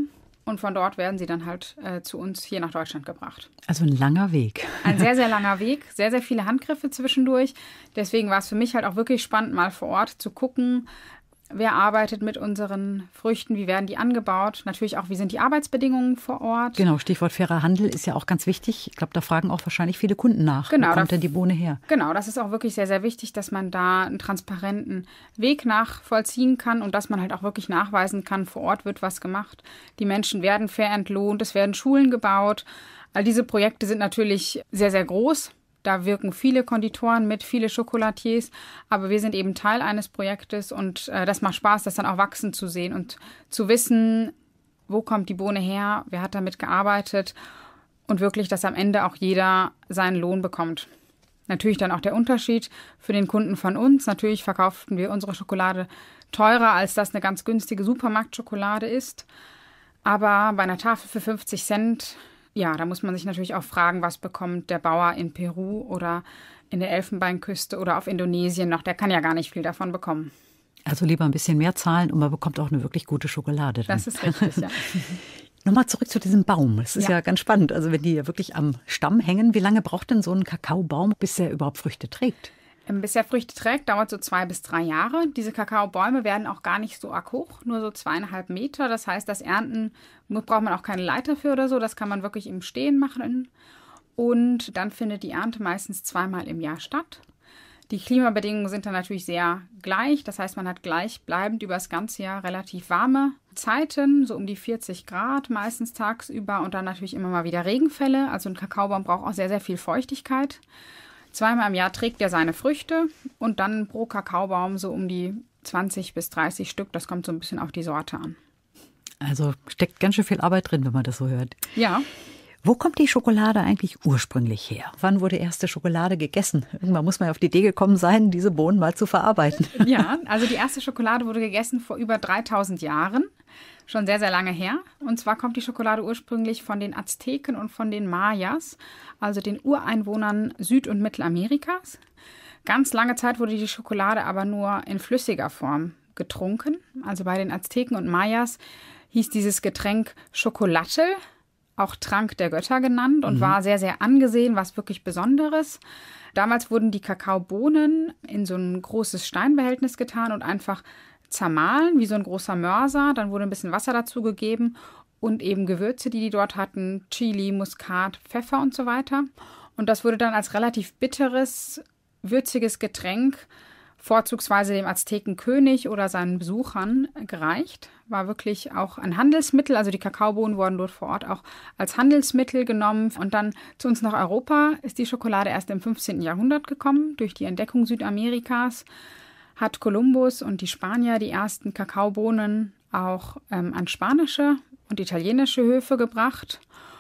Und von dort werden sie dann halt äh, zu uns hier nach Deutschland gebracht. Also ein langer Weg. Ein sehr, sehr langer Weg, sehr, sehr viele Handgriffe zwischendurch. Deswegen war es für mich halt auch wirklich spannend, mal vor Ort zu gucken, wer arbeitet mit unseren Früchten, wie werden die angebaut, natürlich auch, wie sind die Arbeitsbedingungen vor Ort. Genau, Stichwort fairer Handel ist ja auch ganz wichtig. Ich glaube, da fragen auch wahrscheinlich viele Kunden nach. Genau, wo kommt denn die Bohne her? Genau, das ist auch wirklich sehr, sehr wichtig, dass man da einen transparenten Weg nachvollziehen kann und dass man halt auch wirklich nachweisen kann, vor Ort wird was gemacht. Die Menschen werden fair entlohnt, es werden Schulen gebaut. All diese Projekte sind natürlich sehr, sehr groß. Da wirken viele Konditoren mit, viele Chocolatiers, aber wir sind eben Teil eines Projektes und äh, das macht Spaß, das dann auch wachsen zu sehen und zu wissen, wo kommt die Bohne her, wer hat damit gearbeitet und wirklich, dass am Ende auch jeder seinen Lohn bekommt. Natürlich dann auch der Unterschied für den Kunden von uns. Natürlich verkauften wir unsere Schokolade teurer, als das eine ganz günstige Supermarktschokolade ist, aber bei einer Tafel für fünfzig Cent... Ja, da muss man sich natürlich auch fragen, was bekommt der Bauer in Peru oder in der Elfenbeinküste oder auf Indonesien noch. Der kann ja gar nicht viel davon bekommen. Also lieber ein bisschen mehr zahlen und man bekommt auch eine wirklich gute Schokolade. Dann. Das ist richtig, ja. Nochmal zurück zu diesem Baum. Das ist ja. ja ganz spannend. Also wenn die ja wirklich am Stamm hängen, wie lange braucht denn so ein Kakaobaum, bis er überhaupt Früchte trägt? Bis er Früchte trägt, dauert so zwei bis drei Jahre. Diese Kakaobäume werden auch gar nicht so arg hoch, nur so zweieinhalb Meter. Das heißt, das Ernten braucht man auch keine Leiter für oder so. Das kann man wirklich im Stehen machen. Und dann findet die Ernte meistens zweimal im Jahr statt. Die Klimabedingungen sind dann natürlich sehr gleich. Das heißt, man hat gleichbleibend über das ganze Jahr relativ warme Zeiten, so um die vierzig Grad meistens tagsüber und dann natürlich immer mal wieder Regenfälle. Also ein Kakaobaum braucht auch sehr, sehr viel Feuchtigkeit. Zweimal im Jahr trägt er seine Früchte und dann pro Kakaobaum so um die zwanzig bis dreißig Stück. Das kommt so ein bisschen auf die Sorte an. Also steckt ganz schön viel Arbeit drin, wenn man das so hört. Ja. Wo kommt die Schokolade eigentlich ursprünglich her? Wann wurde erste Schokolade gegessen? Irgendwann muss man ja auf die Idee gekommen sein, diese Bohnen mal zu verarbeiten. Ja, also die erste Schokolade wurde gegessen vor über dreitausend Jahren. Schon sehr, sehr lange her. Und zwar kommt die Schokolade ursprünglich von den Azteken und von den Mayas, also den Ureinwohnern Süd- und Mittelamerikas. Ganz lange Zeit wurde die Schokolade aber nur in flüssiger Form getrunken. Also bei den Azteken und Mayas hieß dieses Getränk Chocolatl, auch Trank der Götter genannt und mhm. war sehr, sehr angesehen, was wirklich Besonderes. Damals wurden die Kakaobohnen in so ein großes Steinbehältnis getan und einfach zermahlen, wie so ein großer Mörser. Dann wurde ein bisschen Wasser dazu gegeben und eben Gewürze, die die dort hatten, Chili, Muskat, Pfeffer und so weiter. Und das wurde dann als relativ bitteres, würziges Getränk vorzugsweise dem Aztekenkönig oder seinen Besuchern gereicht. War wirklich auch ein Handelsmittel, also die Kakaobohnen wurden dort vor Ort auch als Handelsmittel genommen. Und dann zu uns nach Europa ist die Schokolade erst im fünfzehnten Jahrhundert gekommen, durch die Entdeckung Südamerikas. Hat Kolumbus und die Spanier die ersten Kakaobohnen auch ähm, an spanische und italienische Höfe gebracht.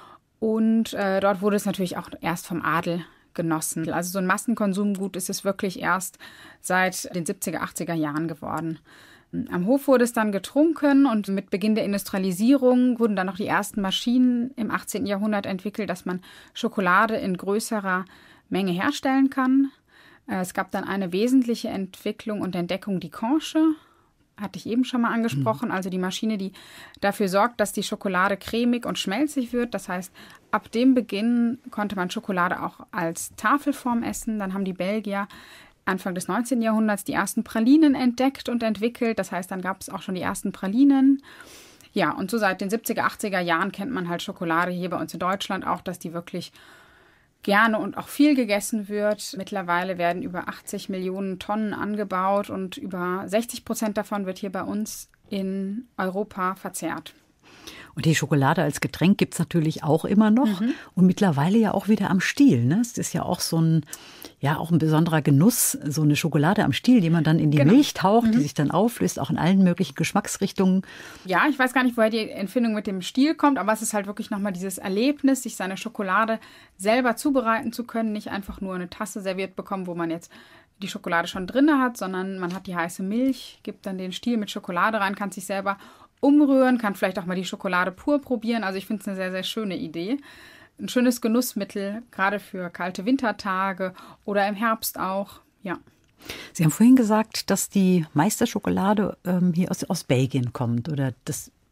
Und äh, dort wurde es natürlich auch erst vom Adel genossen. Also so ein Massenkonsumgut ist es wirklich erst seit den siebziger, achtziger Jahren geworden. Am Hof wurde es dann getrunken und mit Beginn der Industrialisierung wurden dann noch die ersten Maschinen im achtzehnten Jahrhundert entwickelt, dass man Schokolade in größerer Menge herstellen kann. Es gab dann eine wesentliche Entwicklung und Entdeckung, die Conche, hatte ich eben schon mal angesprochen, also die Maschine, die dafür sorgt, dass die Schokolade cremig und schmelzig wird. Das heißt, ab dem Beginn konnte man Schokolade auch als Tafelform essen. Dann haben die Belgier Anfang des neunzehnten Jahrhunderts die ersten Pralinen entdeckt und entwickelt. Das heißt, dann gab es auch schon die ersten Pralinen. Ja, und so seit den siebziger, achtziger Jahren kennt man halt Schokolade hier bei uns in Deutschland auch, dass die wirklich gerne und auch viel gegessen wird. Mittlerweile werden über achtzig Millionen Tonnen angebaut und über sechzig Prozent davon wird hier bei uns in Europa verzehrt. Und die Schokolade als Getränk gibt es natürlich auch immer noch mhm. und mittlerweile ja auch wieder am Stiel. Ne? Es ist ja auch so ein, ja auch ein besonderer Genuss, so eine Schokolade am Stiel, die man dann in die genau. Milch taucht, mhm. die sich dann auflöst, auch in allen möglichen Geschmacksrichtungen. Ja, ich weiß gar nicht, woher die Empfindung mit dem Stiel kommt, aber es ist halt wirklich nochmal dieses Erlebnis, sich seine Schokolade selber zubereiten zu können, nicht einfach nur eine Tasse serviert bekommen, wo man jetzt die Schokolade schon drin hat, sondern man hat die heiße Milch, gibt dann den Stiel mit Schokolade rein, kann sich selber umrühren, kann vielleicht auch mal die Schokolade pur probieren. Also ich finde es eine sehr, sehr schöne Idee. Ein schönes Genussmittel, gerade für kalte Wintertage oder im Herbst auch, ja. Sie haben vorhin gesagt, dass die meiste Schokolade ähm, hier aus, aus Belgien kommt oder das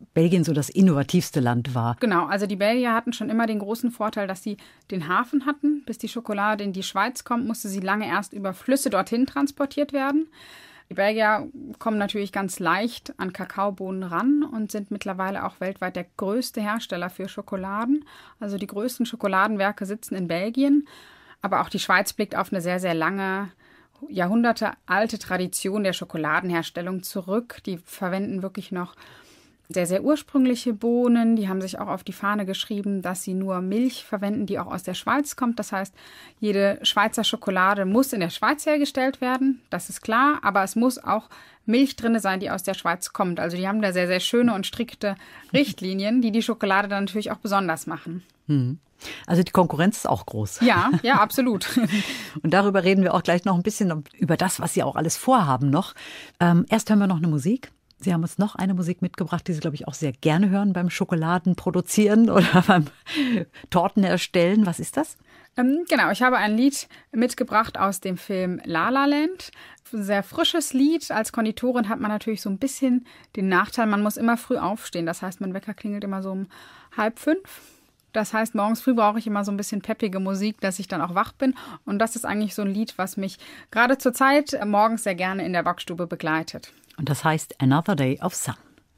Belgien so das innovativste Land war. Genau, also die Belgier hatten schon immer den großen Vorteil, dass sie den Hafen hatten. Bis die Schokolade in die Schweiz kommt, musste sie lange erst über Flüsse dorthin transportiert werden. Die Belgier kommen natürlich ganz leicht an Kakaobohnen ran und sind mittlerweile auch weltweit der größte Hersteller für Schokoladen. Also die größten Schokoladenwerke sitzen in Belgien. Aber auch die Schweiz blickt auf eine sehr, sehr lange, jahrhundertealte Tradition der Schokoladenherstellung zurück. Die verwenden wirklich noch sehr, sehr ursprüngliche Bohnen. Die haben sich auch auf die Fahne geschrieben, dass sie nur Milch verwenden, die auch aus der Schweiz kommt. Das heißt, jede Schweizer Schokolade muss in der Schweiz hergestellt werden. Das ist klar. Aber es muss auch Milch drin sein, die aus der Schweiz kommt. Also die haben da sehr, sehr schöne und strikte Richtlinien, die die Schokolade dann natürlich auch besonders machen. Hm. Also die Konkurrenz ist auch groß. Ja, ja, absolut. Und darüber reden wir auch gleich noch ein bisschen, über das, was Sie auch alles vorhaben noch. Ähm, erst hören wir noch eine Musik. Sie haben uns noch eine Musik mitgebracht, die Sie, glaube ich, auch sehr gerne hören beim Schokoladen produzieren oder beim Torten erstellen. Was ist das? Ähm, genau, ich habe ein Lied mitgebracht aus dem Film La La Land. Ein sehr frisches Lied. Als Konditorin hat man natürlich so ein bisschen den Nachteil, man muss immer früh aufstehen. Das heißt, mein Wecker klingelt immer so um halb fünf. Das heißt, morgens früh brauche ich immer so ein bisschen peppige Musik, dass ich dann auch wach bin. Und das ist eigentlich so ein Lied, was mich gerade zur Zeit morgens sehr gerne in der Backstube begleitet. Und das heißt Another Day of Sun.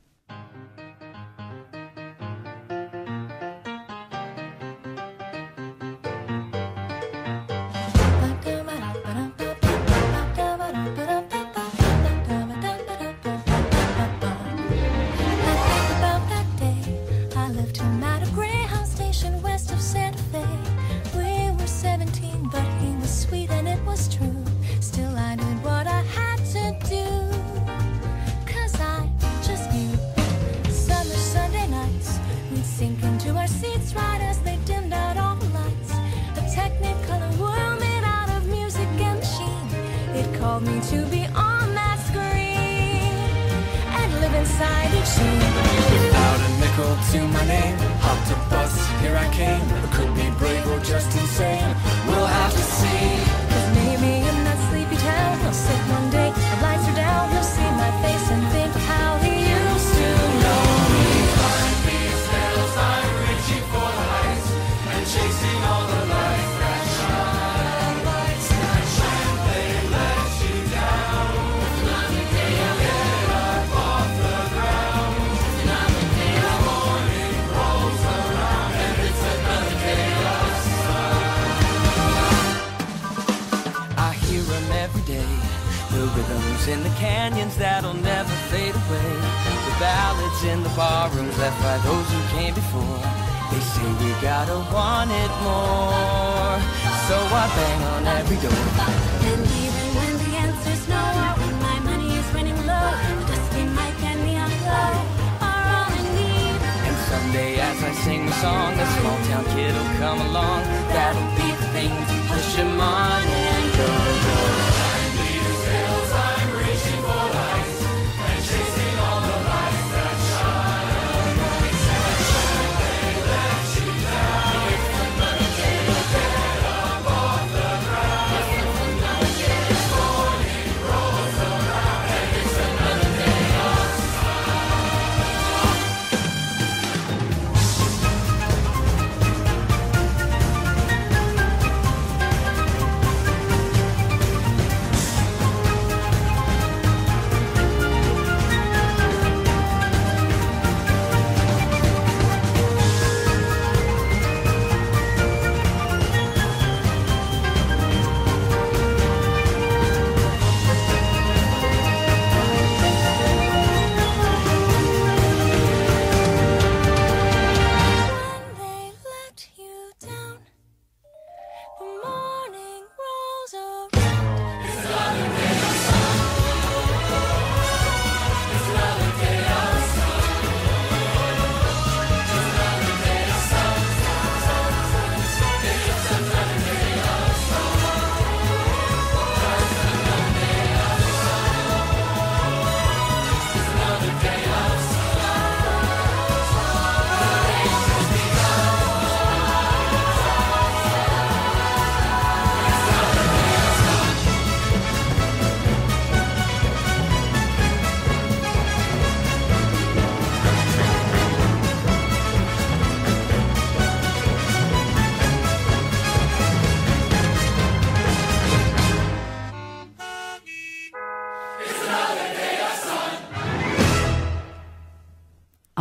In the canyons that'll never fade away, the ballads in the barrooms left by those who came before. They say we gotta want it more, so I bang on every door. And even when the answer's no, or when my money is running low, the dusty mic and neon glow are all I need. And someday as I sing the song, a small town kid will come along. That'll be the thing to push him on and go, go.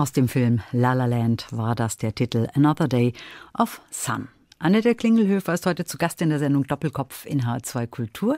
Aus dem Film La La Land war das der Titel Another Day of Sun. Annette Klingelhöfer ist heute zu Gast in der Sendung Doppelkopf in H zwei Kultur.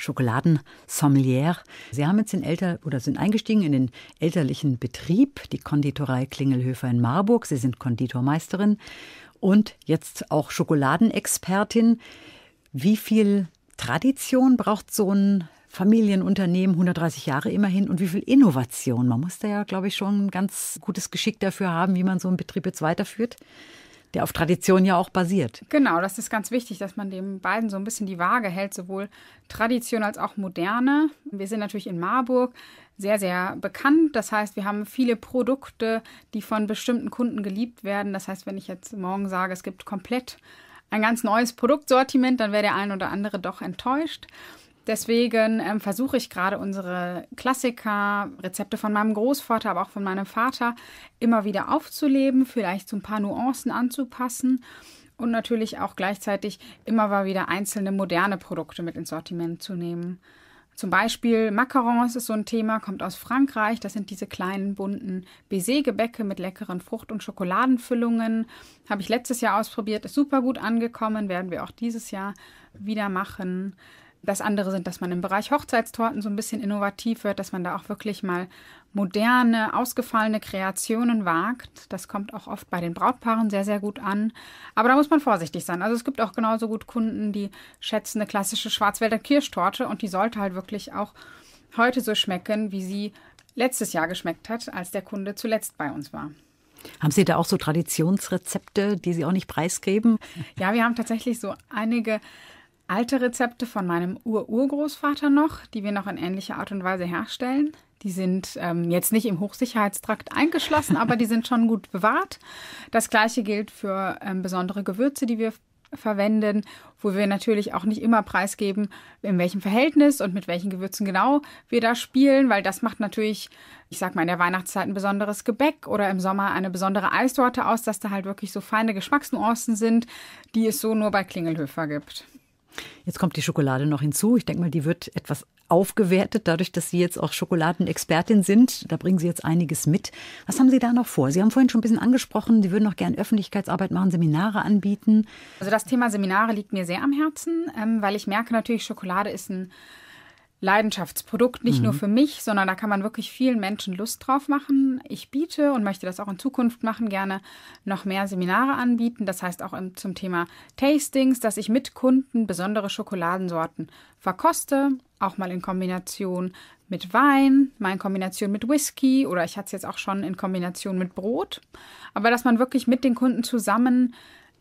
Schokoladensommelier. Sie haben jetzt in Elter oder sind eingestiegen in den elterlichen Betrieb, die Konditorei Klingelhöfer in Marburg. Sie sind Konditormeisterin und jetzt auch Schokoladenexpertin. Wie viel Tradition braucht so ein Familienunternehmen, hundertdreißig Jahre immerhin, und wie viel Innovation? Man muss da ja, glaube ich, schon ein ganz gutes Geschick dafür haben, wie man so einen Betrieb jetzt weiterführt, der auf Tradition ja auch basiert. Genau, das ist ganz wichtig, dass man den beiden so ein bisschen die Waage hält, sowohl Tradition als auch Moderne. Wir sind natürlich in Marburg sehr, sehr bekannt. Das heißt, wir haben viele Produkte, die von bestimmten Kunden geliebt werden. Das heißt, wenn ich jetzt morgen sage, es gibt komplett ein ganz neues Produktsortiment, dann wäre der ein oder andere doch enttäuscht. Deswegen ähm, versuche ich gerade unsere Klassiker, Rezepte von meinem Großvater, aber auch von meinem Vater immer wieder aufzuleben, vielleicht so ein paar Nuancen anzupassen und natürlich auch gleichzeitig immer mal wieder einzelne moderne Produkte mit ins Sortiment zu nehmen. Zum Beispiel Macarons ist so ein Thema, kommt aus Frankreich. Das sind diese kleinen, bunten Baiser-Gebäcke mit leckeren Frucht- und Schokoladenfüllungen. Habe ich letztes Jahr ausprobiert, ist super gut angekommen, werden wir auch dieses Jahr wieder machen. Das andere sind, dass man im Bereich Hochzeitstorten so ein bisschen innovativ wird, dass man da auch wirklich mal moderne, ausgefallene Kreationen wagt. Das kommt auch oft bei den Brautpaaren sehr, sehr gut an. Aber da muss man vorsichtig sein. Also es gibt auch genauso gut Kunden, die schätzen eine klassische Schwarzwälder Kirschtorte und die sollte halt wirklich auch heute so schmecken, wie sie letztes Jahr geschmeckt hat, als der Kunde zuletzt bei uns war. Haben Sie da auch so Traditionsrezepte, die Sie auch nicht preisgeben? Ja, wir haben tatsächlich so einige alte Rezepte von meinem Ur-Urgroßvater noch, die wir noch in ähnlicher Art und Weise herstellen. Die sind ähm, jetzt nicht im Hochsicherheitstrakt eingeschlossen, aber die sind schon gut bewahrt. Das Gleiche gilt für ähm, besondere Gewürze, die wir verwenden, wo wir natürlich auch nicht immer preisgeben, in welchem Verhältnis und mit welchen Gewürzen genau wir da spielen, weil das macht natürlich, ich sag mal, in der Weihnachtszeit ein besonderes Gebäck oder im Sommer eine besondere Eissorte aus, dass da halt wirklich so feine Geschmacksnuancen sind, die es so nur bei Klingelhöfer gibt. Jetzt kommt die Schokolade noch hinzu. Ich denke mal, die wird etwas aufgewertet, dadurch, dass Sie jetzt auch Schokoladenexpertin sind. Da bringen Sie jetzt einiges mit. Was haben Sie da noch vor? Sie haben vorhin schon ein bisschen angesprochen, Sie würden noch gerne Öffentlichkeitsarbeit machen, Seminare anbieten. Also das Thema Seminare liegt mir sehr am Herzen, weil ich merke natürlich, Schokolade ist ein Leidenschaftsprodukt, nicht mhm. nur für mich, sondern da kann man wirklich vielen Menschen Lust drauf machen. Ich biete und möchte das auch in Zukunft machen, gerne noch mehr Seminare anbieten. Das heißt auch im, zum Thema Tastings, dass ich mit Kunden besondere Schokoladensorten verkoste, auch mal in Kombination mit Wein, mal in Kombination mit Whisky oder ich hatte es jetzt auch schon in Kombination mit Brot. Aber dass man wirklich mit den Kunden zusammen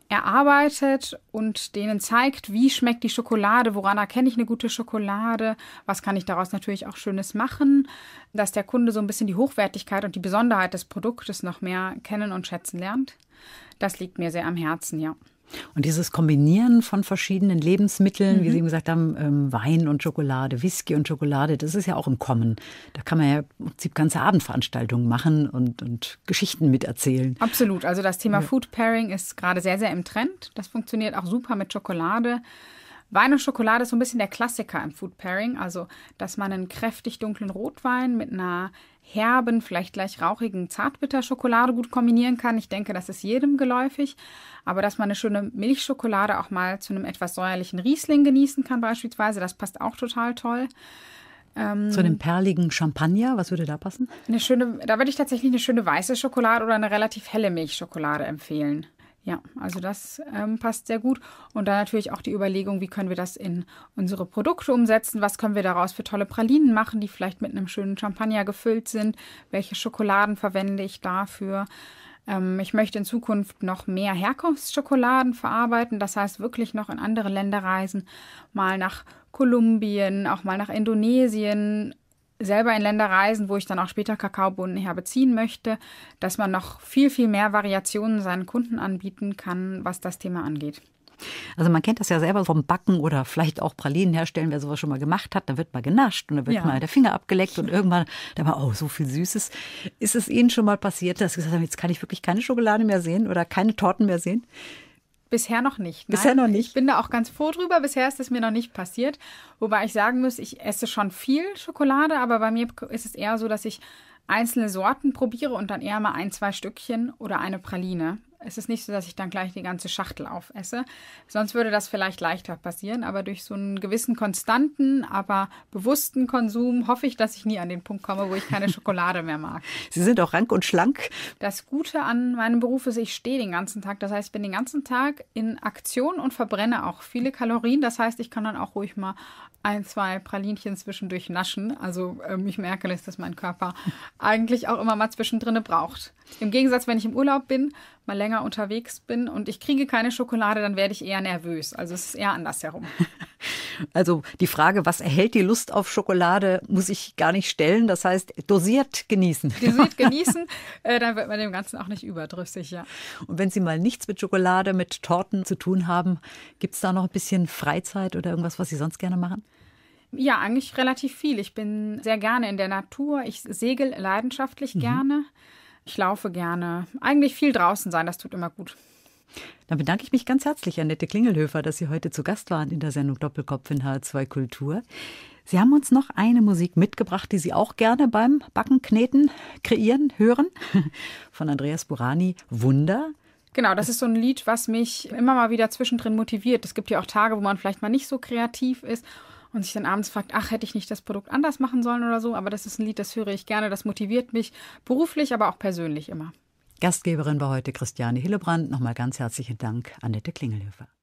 erarbeitet und denen zeigt, wie schmeckt die Schokolade, woran erkenne ich eine gute Schokolade, was kann ich daraus natürlich auch Schönes machen, dass der Kunde so ein bisschen die Hochwertigkeit und die Besonderheit des Produktes noch mehr kennen und schätzen lernt. Das liegt mir sehr am Herzen, ja. Und dieses Kombinieren von verschiedenen Lebensmitteln, mhm. wie Sie eben gesagt haben, ähm, Wein und Schokolade, Whisky und Schokolade, das ist ja auch im Kommen. Da kann man ja im Prinzip ganze Abendveranstaltungen machen und, und Geschichten miterzählen. Absolut. Also das Thema ja. Food Pairing ist gerade sehr, sehr im Trend. Das funktioniert auch super mit Schokolade. Wein und Schokolade ist so ein bisschen der Klassiker im Food Pairing. Also, dass man einen kräftig dunklen Rotwein mit einer herben, vielleicht gleich rauchigen Zartbitterschokolade gut kombinieren kann. Ich denke, das ist jedem geläufig. Aber dass man eine schöne Milchschokolade auch mal zu einem etwas säuerlichen Riesling genießen kann beispielsweise, das passt auch total toll. Ähm, zu einem perligen Champagner, was würde da passen? Eine schöne, da würde ich tatsächlich eine schöne weiße Schokolade oder eine relativ helle Milchschokolade empfehlen. Ja, also das ähm, passt sehr gut. Und dann natürlich auch die Überlegung, wie können wir das in unsere Produkte umsetzen? Was können wir daraus für tolle Pralinen machen, die vielleicht mit einem schönen Champagner gefüllt sind? Welche Schokoladen verwende ich dafür? Ähm, ich möchte in Zukunft noch mehr Herkunftsschokoladen verarbeiten. Das heißt, wirklich noch in andere Länder reisen. Mal nach Kolumbien, auch mal nach Indonesien. Selber in Länder reisen, wo ich dann auch später Kakaobohnen herbeziehen möchte, dass man noch viel, viel mehr Variationen seinen Kunden anbieten kann, was das Thema angeht. Also man kennt das ja selber vom Backen oder vielleicht auch Pralinen herstellen, wer sowas schon mal gemacht hat, da wird mal genascht und da wird ja. mal der Finger abgeleckt und irgendwann, da war oh, so viel Süßes. Ist es Ihnen schon mal passiert, dass Sie gesagt haben, jetzt kann ich wirklich keine Schokolade mehr sehen oder keine Torten mehr sehen? Bisher noch nicht. Nein. Bisher noch nicht? Ich bin da auch ganz froh drüber. Bisher ist es mir noch nicht passiert. Wobei ich sagen muss, ich esse schon viel Schokolade, aber bei mir ist es eher so, dass ich einzelne Sorten probiere und dann eher mal ein, zwei Stückchen oder eine Praline. Es ist nicht so, dass ich dann gleich die ganze Schachtel aufesse. Sonst würde das vielleicht leichter passieren. Aber durch so einen gewissen konstanten, aber bewussten Konsum hoffe ich, dass ich nie an den Punkt komme, wo ich keine Schokolade mehr mag. Sie sind auch rank und schlank. Das Gute an meinem Beruf ist, ich stehe den ganzen Tag. Das heißt, ich bin den ganzen Tag in Aktion und verbrenne auch viele Kalorien. Das heißt, ich kann dann auch ruhig mal ein, zwei Pralinchen zwischendurch naschen. Also ähm, ich merke, dass mein Körper eigentlich auch immer mal zwischendrin braucht. Im Gegensatz, wenn ich im Urlaub bin, mal länger unterwegs bin und ich kriege keine Schokolade, dann werde ich eher nervös. Also es ist eher andersherum. Also die Frage, was erhält die Lust auf Schokolade, muss ich gar nicht stellen. Das heißt, dosiert genießen. Dosiert genießen, äh, dann wird man dem Ganzen auch nicht überdrüssig, ja. Und wenn Sie mal nichts mit Schokolade, mit Torten zu tun haben, gibt es da noch ein bisschen Freizeit oder irgendwas, was Sie sonst gerne machen? Ja, eigentlich relativ viel. Ich bin sehr gerne in der Natur. Ich segel leidenschaftlich mhm. gerne. Ich laufe gerne. Eigentlich viel draußen sein, das tut immer gut. Dann bedanke ich mich ganz herzlich, Annette Klingelhöfer, dass Sie heute zu Gast waren in der Sendung Doppelkopf in H R zwei Kultur. Sie haben uns noch eine Musik mitgebracht, die Sie auch gerne beim Backen, Kneten, Kreieren hören. Von Andreas Burani, Wunder. Genau, das ist so ein Lied, was mich immer mal wieder zwischendrin motiviert. Es gibt ja auch Tage, wo man vielleicht mal nicht so kreativ ist und sich dann abends fragt, ach, hätte ich nicht das Produkt anders machen sollen oder so. Aber das ist ein Lied, das höre ich gerne, das motiviert mich beruflich, aber auch persönlich immer. Gastgeberin war heute Christiane Hillebrand. Nochmal ganz herzlichen Dank, Annette Klingelhöfer.